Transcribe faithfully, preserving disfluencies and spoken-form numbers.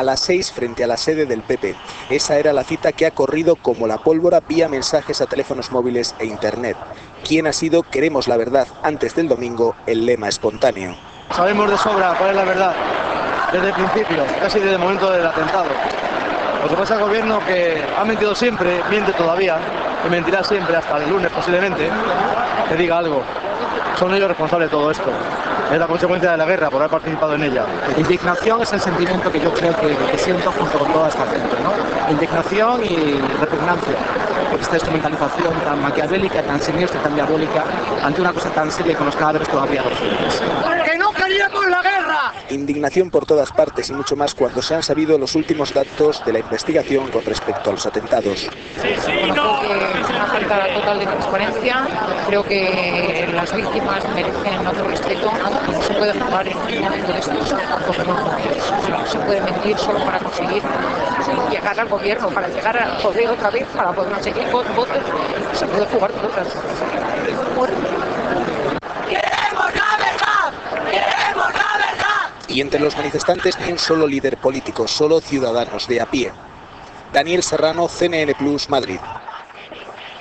a las seis frente a la sede del P P. Esa era la cita que ha corrido como la pólvora vía mensajes a teléfonos móviles e internet. ¿Quién ha sido "Queremos la verdad" antes del domingo el lema espontáneo? Sabemos de sobra cuál es la verdad, desde el principio, casi desde el momento del atentado. Lo que pasa es el gobierno, que ha mentido siempre, miente todavía, y mentirá siempre hasta el lunes posiblemente, que diga algo. Son ellos responsables de todo esto. Es la consecuencia de la guerra por haber participado en ella. Indignación es el sentimiento que yo creo que, que siento junto con toda esta gente, ¿no? Indignación y repugnancia por esta instrumentalización tan maquiavélica, tan siniestra, tan diabólica, ante una cosa tan seria con los cadáveres todavía recientes. ¡Que no queríamos la guerra! Indignación por todas partes y mucho más cuando se han sabido los últimos datos de la investigación con respecto a los atentados. Sí, sí, no. Creo que es una falta total de transparencia. Creo que las víctimas merecen otro respeto. No se puede jugar en un momento de estos porque no se puede mentir solo para conseguir llegar al gobierno, para llegar al poder otra vez, para poder conseguir votos. Se puede jugar con otras cosas. ¡Queremos la verdad! ¡Queremos la verdad! Y entre los manifestantes ni un solo líder político, solo ciudadanos de a pie. Daniel Serrano, C N N Plus, Madrid.